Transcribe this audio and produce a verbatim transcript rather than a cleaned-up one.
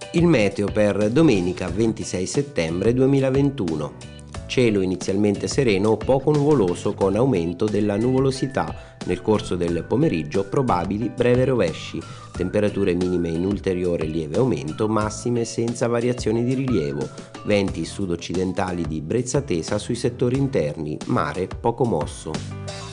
Il meteo per domenica ventisei settembre duemilaventuno. Cielo inizialmente sereno o poco nuvoloso con aumento della nuvolosità. Nel corso del pomeriggio probabili breve rovesci. Temperature minime in ulteriore lieve aumento, massime senza variazioni di rilievo. Venti sud-occidentali di brezza tesa sui settori interni, mare poco mosso.